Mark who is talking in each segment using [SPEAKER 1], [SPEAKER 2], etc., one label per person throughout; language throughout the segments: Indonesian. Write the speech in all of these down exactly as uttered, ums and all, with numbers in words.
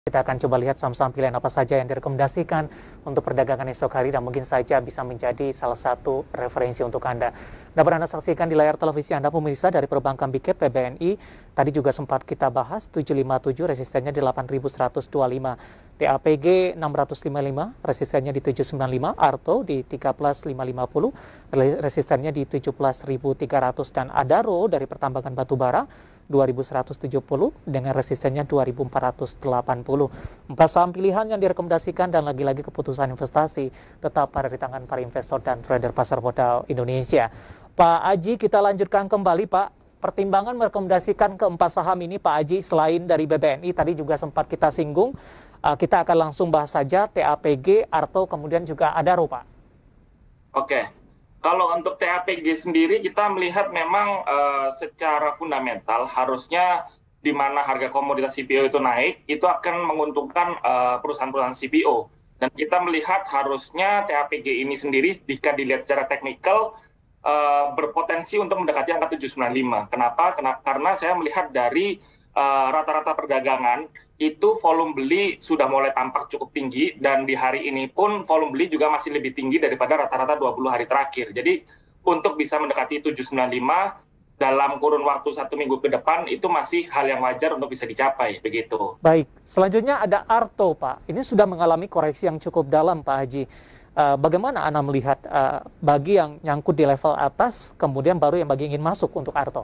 [SPEAKER 1] Kita akan coba lihat saham-saham pilihan apa saja yang direkomendasikan untuk perdagangan esok hari dan mungkin saja bisa menjadi salah satu referensi untuk Anda. Dapat Anda saksikan di layar televisi Anda pemirsa dari perbankan Big Cap P B N I. Tadi juga sempat kita bahas tujuh lima tujuh, resistennya di delapan ribu seratus dua puluh lima. T A P G enam ratus lima puluh lima, resistennya di tujuh sembilan lima. Arto di tiga belas lima lima puluh, resistennya di tujuh belas ribu tiga ratus. Dan Adaro dari pertambangan batubara dua ribu seratus tujuh puluh dengan resistennya dua ribu empat ratus delapan puluh. Empat saham pilihan yang direkomendasikan dan lagi-lagi keputusan investasi tetap pada di tangan para investor dan trader pasar modal Indonesia. Pak Aji, kita lanjutkan kembali Pak. Pertimbangan merekomendasikan keempat saham ini Pak Aji selain dari B B N I tadi juga sempat kita singgung. Uh, kita akan langsung bahas saja T A P G, Arto, kemudian juga Adaro Pak.
[SPEAKER 2] Oke. Kalau untuk T A P G sendiri kita melihat memang uh, secara fundamental harusnya di mana harga komoditas C P O itu naik, itu akan menguntungkan uh, perusahaan-perusahaan C P O. Dan kita melihat harusnya T A P G ini sendiri jika dilihat secara teknikal uh, berpotensi untuk mendekati angka tujuh sembilan lima. Kenapa? Kenapa? Karena saya melihat dari uh, rata-rata perdagangan itu volume beli sudah mulai tampak cukup tinggi dan di hari ini pun volume beli juga masih lebih tinggi daripada rata-rata dua puluh hari terakhir. Jadi untuk bisa mendekati tujuh sembilan lima dalam kurun waktu satu minggu ke depan itu masih hal yang wajar untuk bisa dicapai, begitu.
[SPEAKER 1] Baik, selanjutnya ada Arto Pak. Ini sudah mengalami koreksi yang cukup dalam Pak Haji. Uh, bagaimana Anda melihat uh, bagi yang nyangkut di level atas, kemudian baru yang bagi ingin masuk untuk Arto?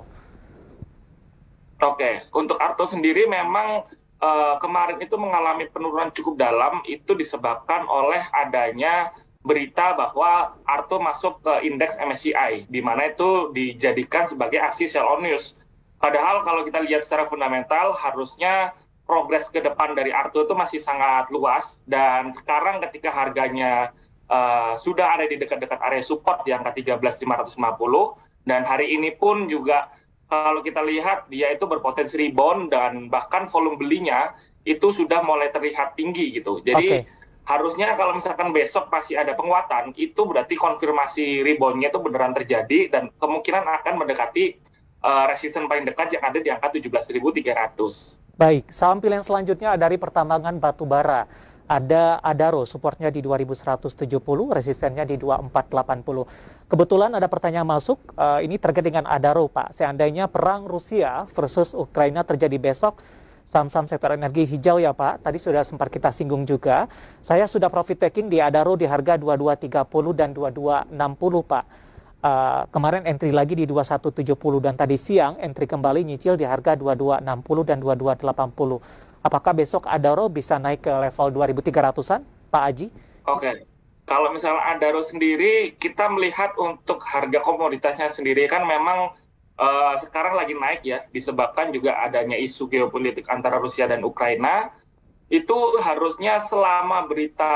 [SPEAKER 2] Oke, untuk Arto sendiri memang Uh, kemarin itu mengalami penurunan cukup dalam, itu disebabkan oleh adanya berita bahwa Arto masuk ke indeks M S C I, di mana itu dijadikan sebagai aksi sell on news. Padahal kalau kita lihat secara fundamental, harusnya progres ke depan dari Arto itu masih sangat luas, dan sekarang ketika harganya uh, sudah ada di dekat-dekat area support di angka tiga belas lima ratus lima puluh, dan hari ini pun juga kalau kita lihat dia itu berpotensi rebound dan bahkan volume belinya itu sudah mulai terlihat tinggi gitu. Jadi okay. Harusnya kalau misalkan besok pasti ada penguatan, itu berarti konfirmasi reboundnya itu beneran terjadi dan kemungkinan akan mendekati uh, resisten paling dekat yang ada di angka tujuh belas ribu tiga ratus.
[SPEAKER 1] Baik, saham pilihan selanjutnya dari pertambangan batubara. Ada Adaro, supportnya di dua ribu seratus tujuh puluh, resistennya di dua ribu empat ratus delapan puluh. Kebetulan ada pertanyaan masuk, uh, ini terkait dengan Adaro Pak. Seandainya perang Rusia versus Ukraina terjadi besok, saham-saham sektor energi hijau ya Pak, tadi sudah sempat kita singgung juga. Saya sudah profit taking di Adaro di harga dua ribu dua ratus tiga puluh dan dua ribu dua ratus enam puluh Pak. Uh, kemarin entry lagi di dua ribu seratus tujuh puluh dan tadi siang entry kembali nyicil di harga dua ribu dua ratus enam puluh dan dua ribu dua ratus delapan puluh. Apakah besok Adaro bisa naik ke level dua ribu tiga ratusan, Pak Aji?
[SPEAKER 2] Oke, kalau misalnya Adaro sendiri, kita melihat untuk harga komoditasnya sendiri kan memang uh, sekarang lagi naik ya, disebabkan juga adanya isu geopolitik antara Rusia dan Ukraina. Itu harusnya selama berita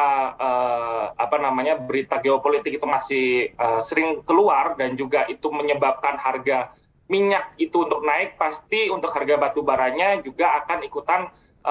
[SPEAKER 2] uh, apa namanya berita geopolitik itu masih uh, sering keluar dan juga itu menyebabkan harga minyak itu untuk naik, pasti untuk harga batu baranya juga akan ikutan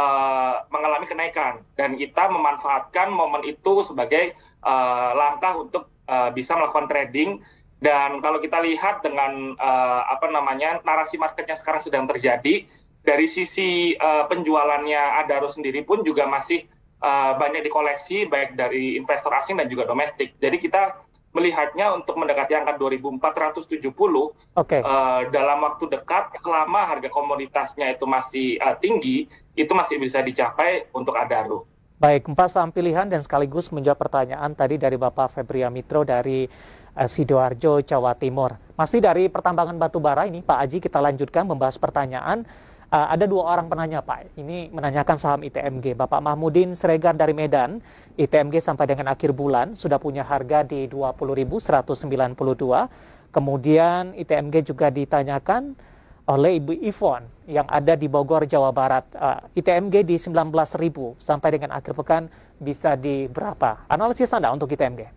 [SPEAKER 2] Uh, mengalami kenaikan dan kita memanfaatkan momen itu sebagai uh, langkah untuk uh, bisa melakukan trading. Dan kalau kita lihat dengan uh, apa namanya narasi marketnya sekarang sedang terjadi, dari sisi uh, penjualannya Adaro sendiri pun juga masih uh, banyak dikoleksi baik dari investor asing dan juga domestik. Jadi kita melihatnya untuk mendekati angka dua ribu empat ratus tujuh puluh okay. uh, dalam waktu dekat, selama harga komoditasnya itu masih uh, tinggi, itu masih bisa dicapai untuk Adaro.
[SPEAKER 1] Baik, empat saham pilihan dan sekaligus menjawab pertanyaan tadi dari Bapak Febria Mitro dari uh, Sidoarjo, Jawa Timur. Masih dari pertambangan batubara ini, Pak Aji, kita lanjutkan membahas pertanyaan. Uh, ada dua orang penanya Pak, ini menanyakan saham I T M G. Bapak Mahmudin Sregar dari Medan, I T M G sampai dengan akhir bulan sudah punya harga di dua puluh ribu seratus sembilan puluh dua. Kemudian I T M G juga ditanyakan oleh Ibu Ivon yang ada di Bogor, Jawa Barat. Uh, I T M G di sembilan belas ribu sampai dengan akhir pekan bisa di berapa? Analisis Anda untuk I T M G?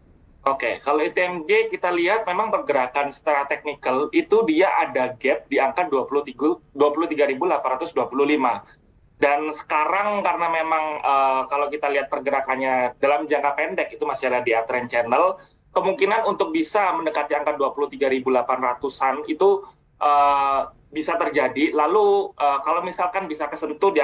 [SPEAKER 2] Oke, kalau I T M G kita lihat memang pergerakan secara teknikal itu dia ada gap di angka dua puluh tiga ribu delapan ratus dua puluh lima. Dan sekarang karena memang uh, kalau kita lihat pergerakannya dalam jangka pendek itu masih ada di uptrend channel, kemungkinan untuk bisa mendekati angka dua puluh tiga ribu delapan ratusan itu uh, bisa terjadi. Lalu uh, kalau misalkan bisa kesentuh di angka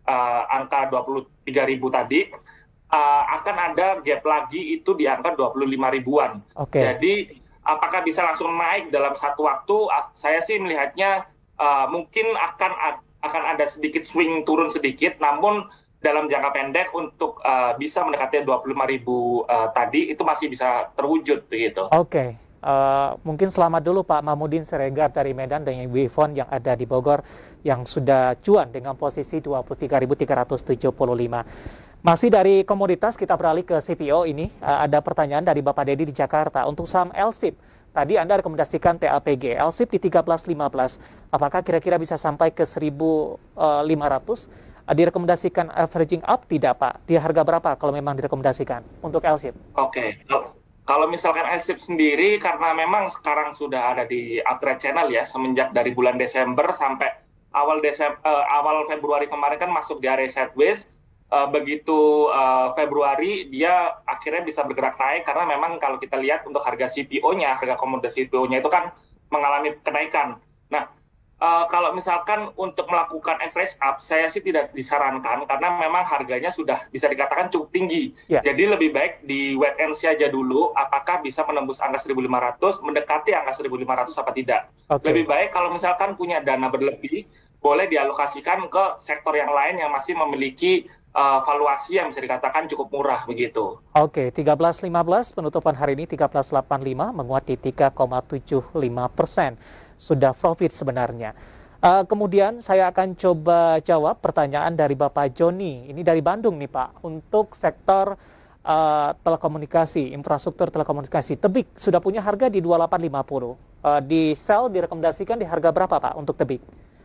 [SPEAKER 2] uh, angka dua puluh tiga ribu tadi, uh, akan ada gap lagi itu di angka dua puluh lima ribuan.
[SPEAKER 1] Okay.
[SPEAKER 2] Jadi apakah bisa langsung naik dalam satu waktu? Saya sih melihatnya uh, mungkin akan akan ada sedikit swing turun sedikit, namun dalam jangka pendek untuk uh, bisa mendekati dua puluh lima ribu uh, tadi itu masih bisa terwujud begitu.
[SPEAKER 1] Oke, okay. uh, mungkin selamat dulu Pak Mahmudin Siregar dari Medan dan Ibu Ivon yang ada di Bogor yang sudah cuan dengan posisi dua puluh tiga ribu tiga ratus tujuh puluh lima. Masih dari komoditas kita beralih ke C P O ini, uh, ada pertanyaan dari Bapak Dedi di Jakarta untuk saham L S I P. Tadi Anda rekomendasikan T A P G, L S I P di tiga belas lima belas. Apakah kira-kira bisa sampai ke seribu lima ratus? Direkomendasikan averaging up tidak Pak? Di harga berapa kalau memang direkomendasikan untuk L S I P?
[SPEAKER 2] Oke, okay. Kalau misalkan L S I P sendiri karena memang sekarang sudah ada di uptrend channel ya, semenjak dari bulan Desember sampai awal Desember, uh, awal Februari kemarin kan masuk di area sideways. Uh, begitu uh, Februari dia akhirnya bisa bergerak naik karena memang kalau kita lihat untuk harga C P O-nya, harga komoditas C P O-nya itu kan mengalami kenaikan. Nah, Uh, kalau misalkan untuk melakukan average up, saya sih tidak disarankan karena memang harganya sudah bisa dikatakan cukup tinggi. Yeah. Jadi lebih baik di wait and see aja dulu apakah bisa menembus angka seribu lima ratus, mendekati angka seribu lima ratus apa tidak. Okay. Lebih baik kalau misalkan punya dana berlebih, boleh dialokasikan ke sektor yang lain yang masih memiliki uh, valuasi yang bisa dikatakan cukup murah begitu.
[SPEAKER 1] Oke, okay. tiga belas lima belas penutupan hari ini tiga belas delapan puluh lima menguat di tiga koma tujuh lima persen. Sudah profit sebenarnya. Uh, kemudian saya akan coba jawab pertanyaan dari Bapak Joni. Ini dari Bandung nih Pak. Untuk sektor uh, telekomunikasi, infrastruktur telekomunikasi. Tebik sudah punya harga di dua puluh delapan lima puluh. Uh, di sell direkomendasikan di harga berapa Pak untuk Tebik?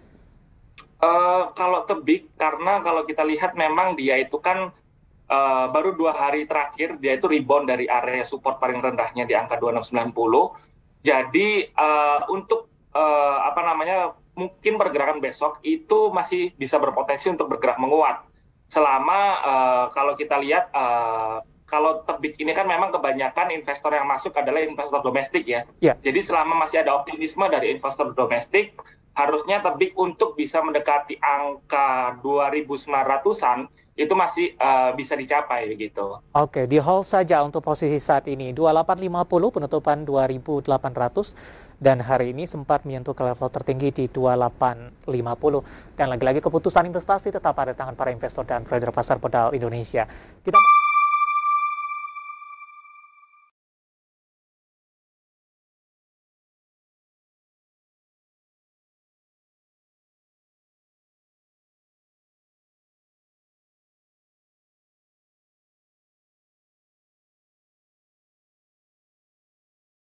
[SPEAKER 2] Uh, kalau Tebik, karena kalau kita lihat memang dia itu kan uh, baru dua hari terakhir, dia itu rebound dari area support paling rendahnya di angka dua puluh enam sembilan puluh. Jadi uh, untuk Uh, apa namanya mungkin pergerakan besok itu masih bisa berpotensi untuk bergerak menguat selama uh, kalau kita lihat uh, kalau Tebik ini kan memang kebanyakan investor yang masuk adalah investor domestik ya. Yeah. Jadi selama masih ada optimisme dari investor domestik harusnya Tebik untuk bisa mendekati angka dua ribu sembilan ratusan itu masih uh, bisa dicapai begitu.
[SPEAKER 1] Oke, di hold saja untuk posisi saat ini dua puluh delapan lima puluh penutupan dua ribu delapan ratus. Dan hari ini sempat menyentuh ke level tertinggi di dua puluh delapan lima puluh. Dan lagi-lagi keputusan investasi tetap ada tangan para investor dan trader pasar modal Indonesia. Kita